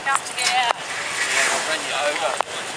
enough to get out. Yeah, I'll run you over.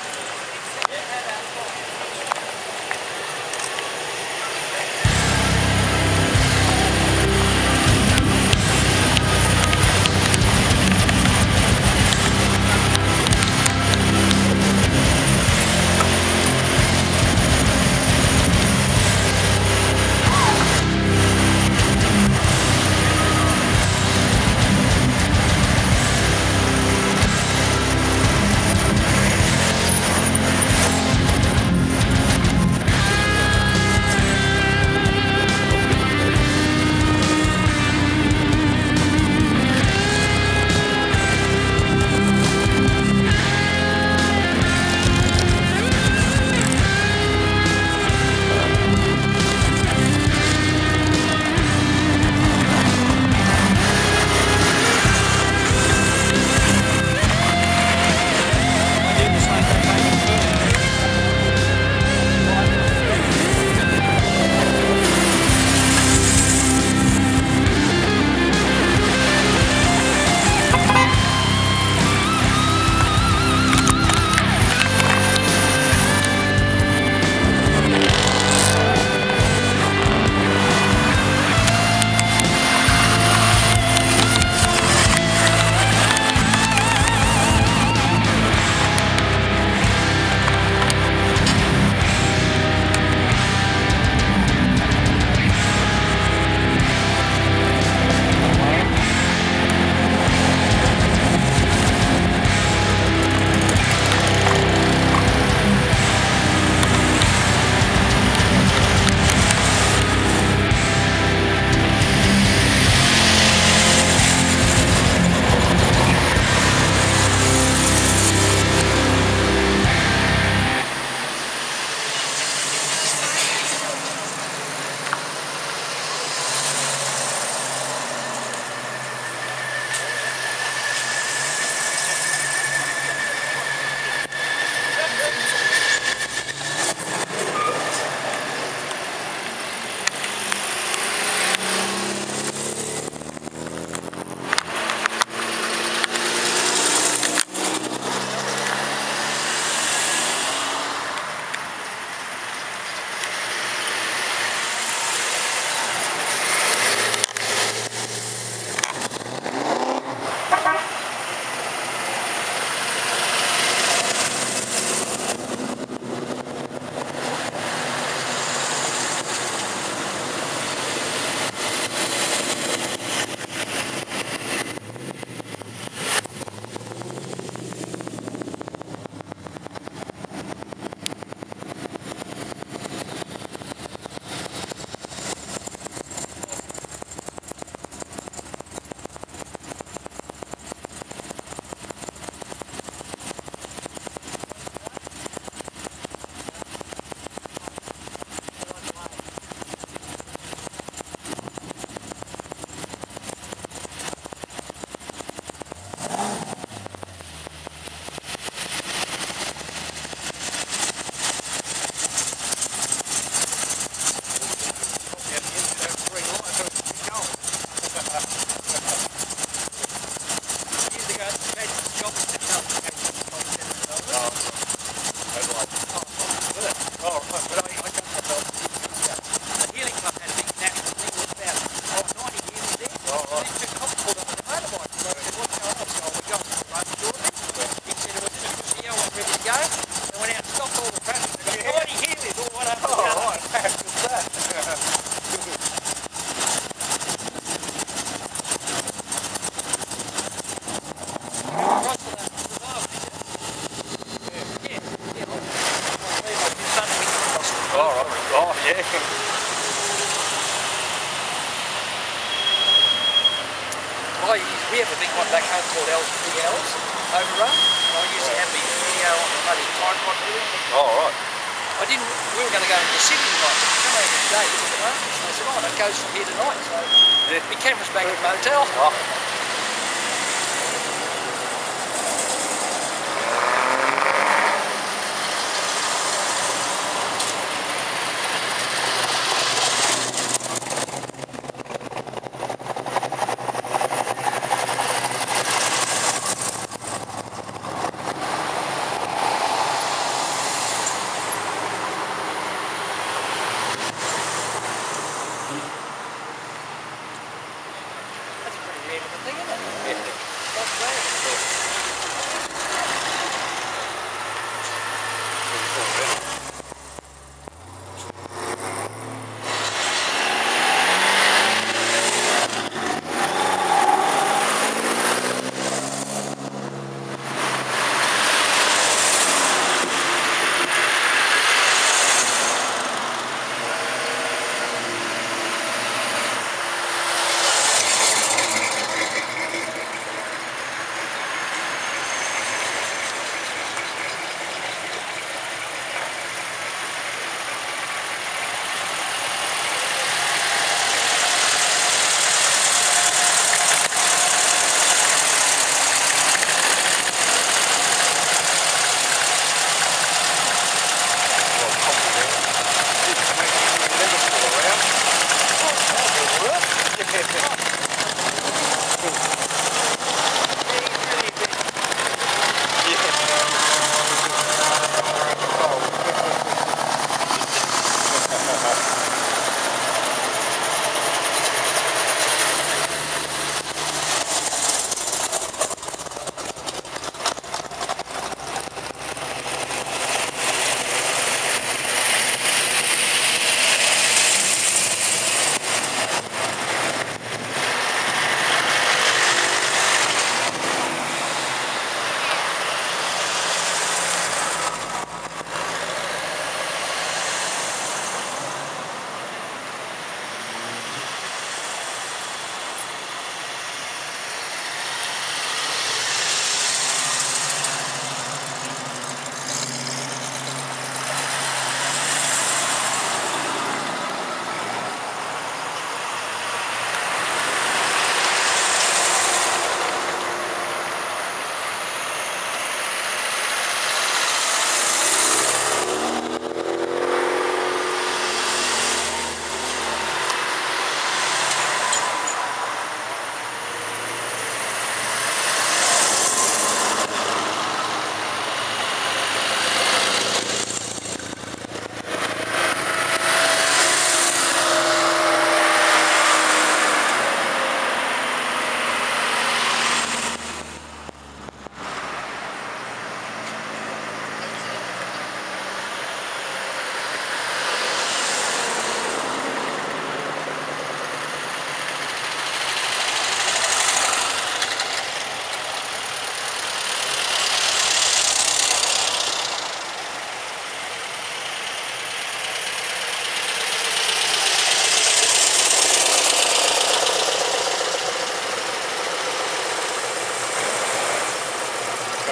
We have a big one back home called Big L's, Overrun. I usually have my video on the bloody time clock here. Oh, right. We were going to go into the city tonight, but come over today, look at the market. So I said, oh, it goes from here tonight. So my camera's back at the motel. Oh.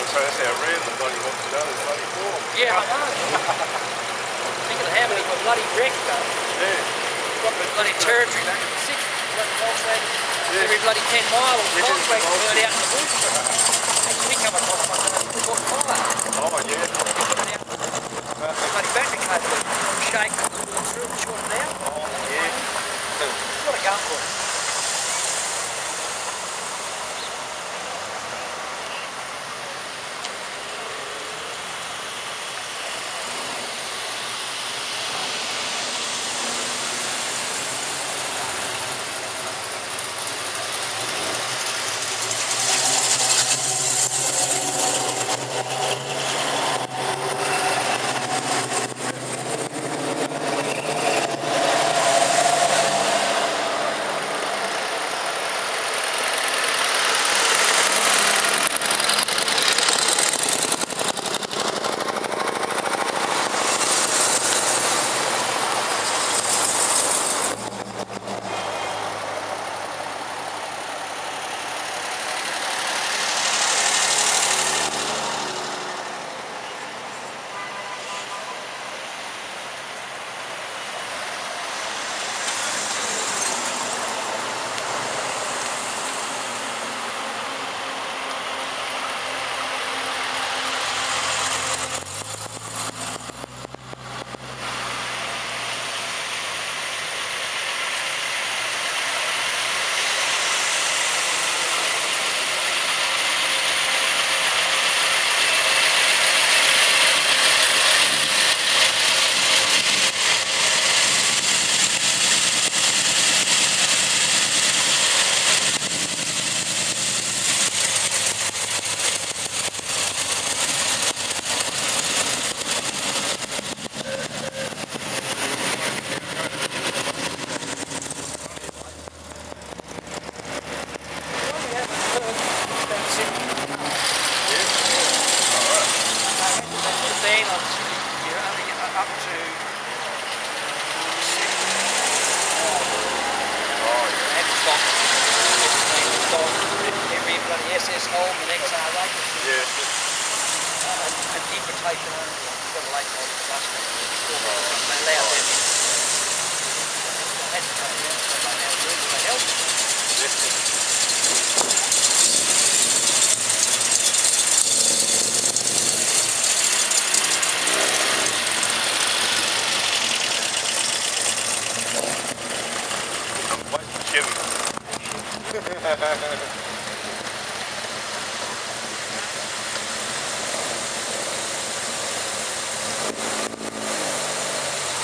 So that's how rare the bloody wants to know this bloody form. Yeah, I know. Think of how many were bloody wrecked though. Yeah. Got the bloody territory back in the 60s. Bloody Volkswagen. Yeah. Every bloody 10 miles, Yeah, Volkswagen the burned out in the bush. We come across one and we got fire. Oh yeah. We put it out. Bloody battery cable. Shake it, put it through, short it out. Oh yeah. What a gun for it. SS hole, the next hour like Yeah. and invitation on the late on the bus. They allow them in. They had to come down, so they don't have to do it, they help.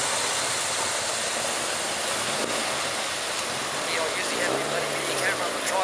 Yeah, I usually have my bloody video camera on the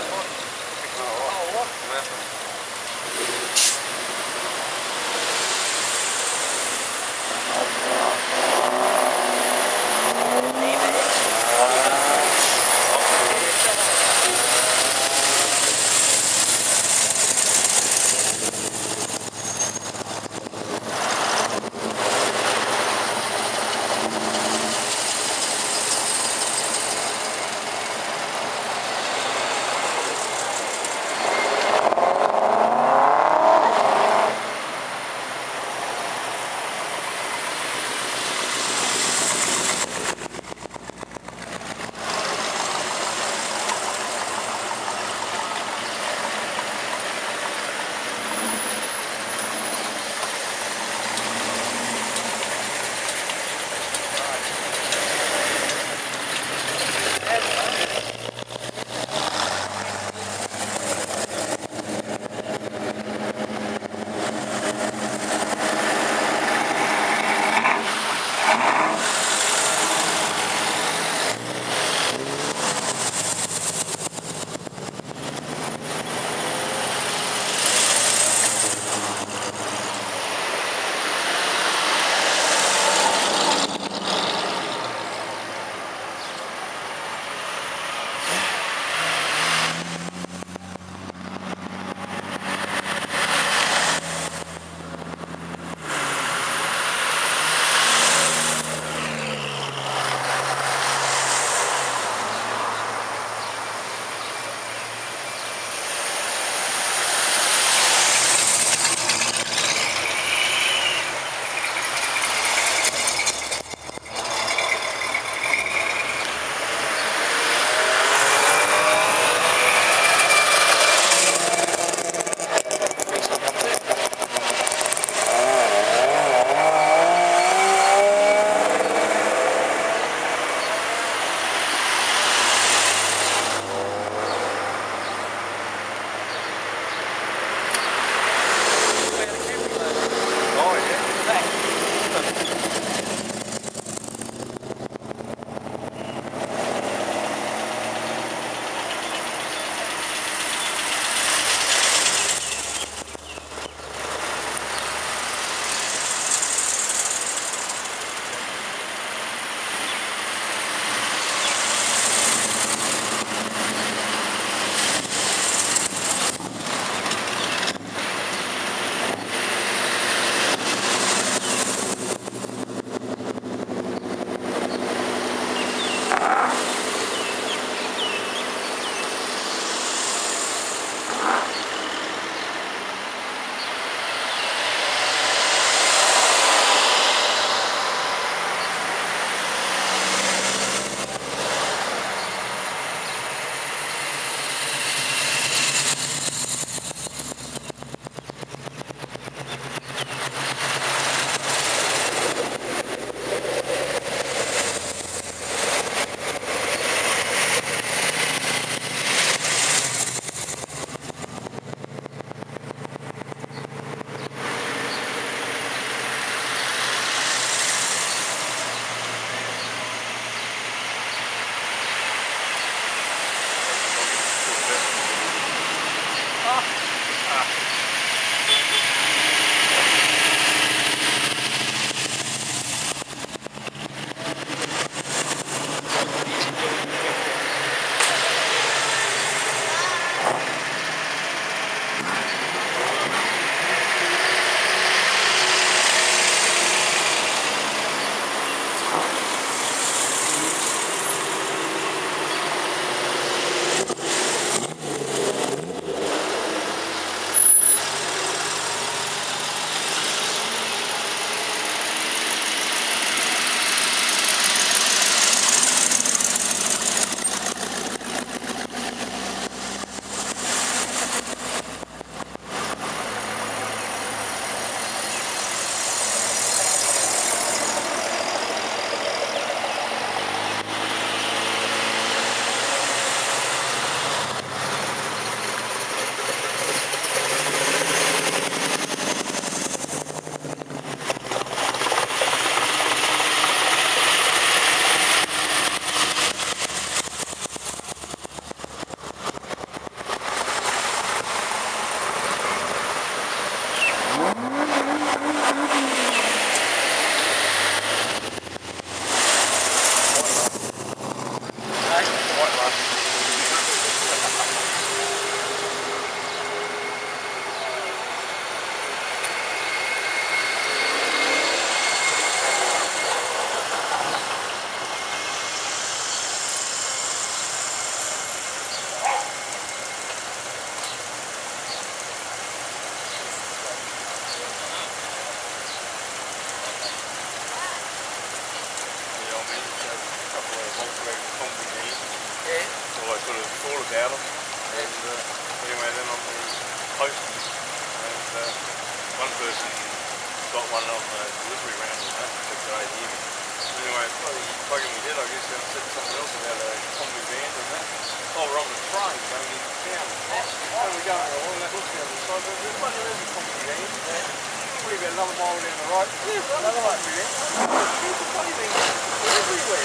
posting, and one person got one on the delivery round and that, the guy here. Anyway, bloody bugging me head, I guess, and said something else about a comedy band and that. Oh, we're on the train going into town. So we're going along, that looks down the side, but there's a comedy band. Probably about another mile down the road. There's another comedy band. There's a funny thing everywhere.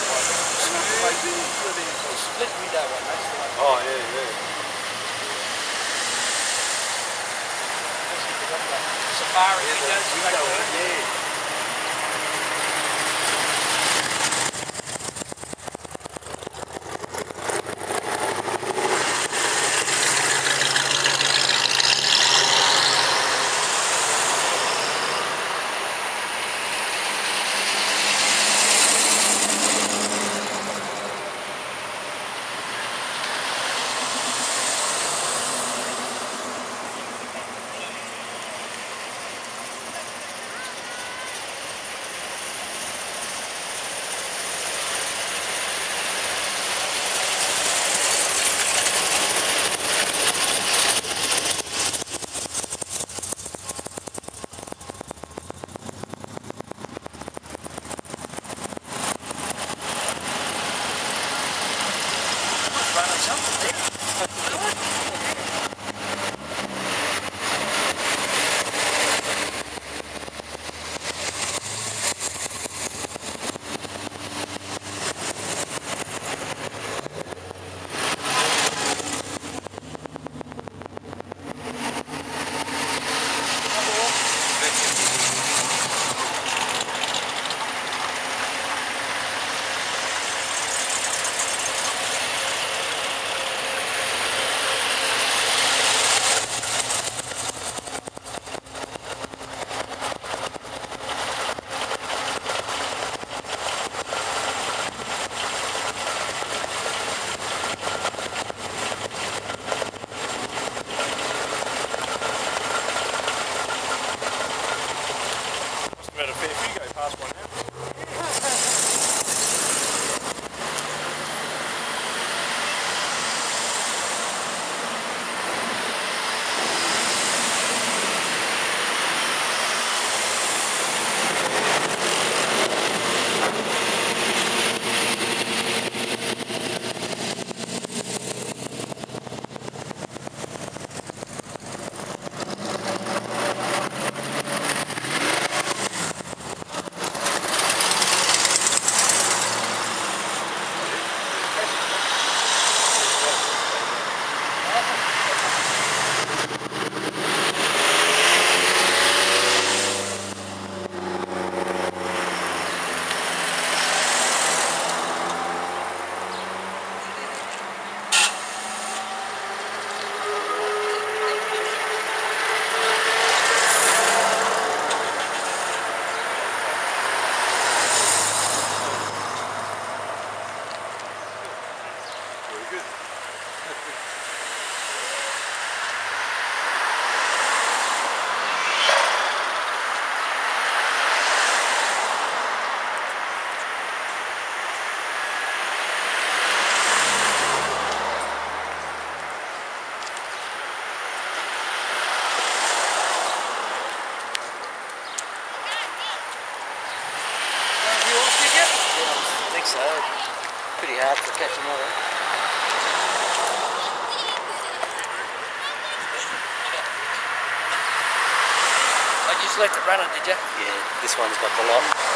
Split window one, that's the one. Oh, yeah. Safari windows, Yeah. About a fair few go past one now. So pretty hard to catch them all. I just let it run it, did you? Yeah, this one's got the lot.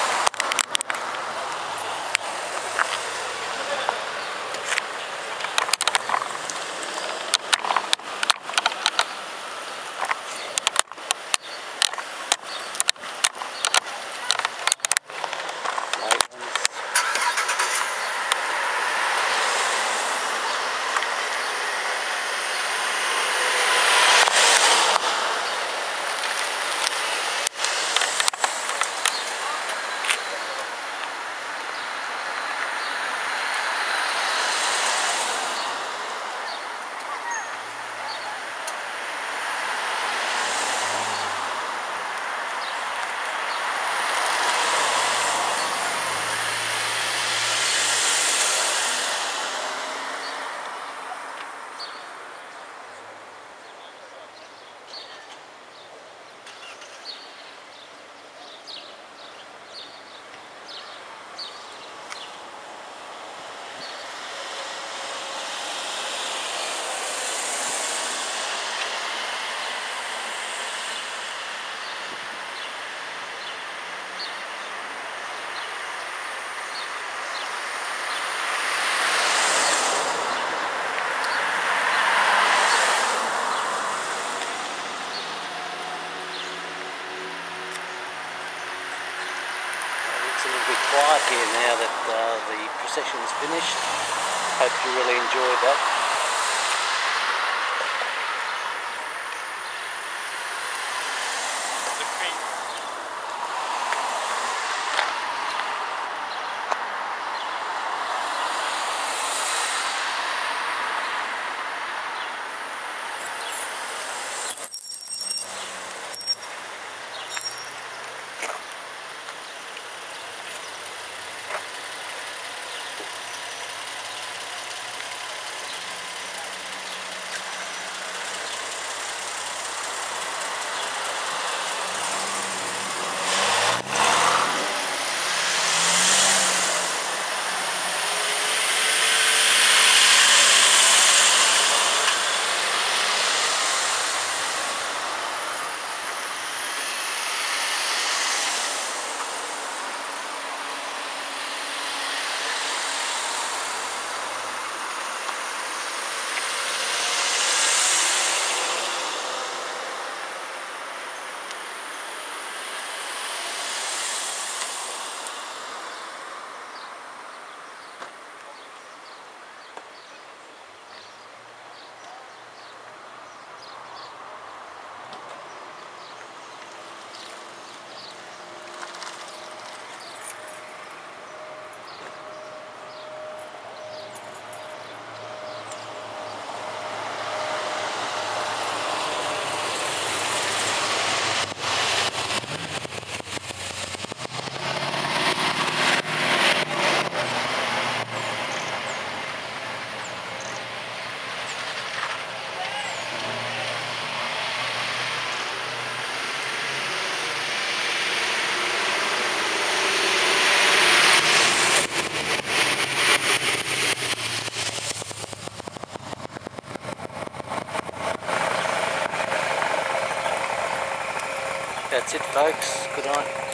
quiet here now that the procession's finished. Hope you really enjoyed that. That's it, folks. Good night.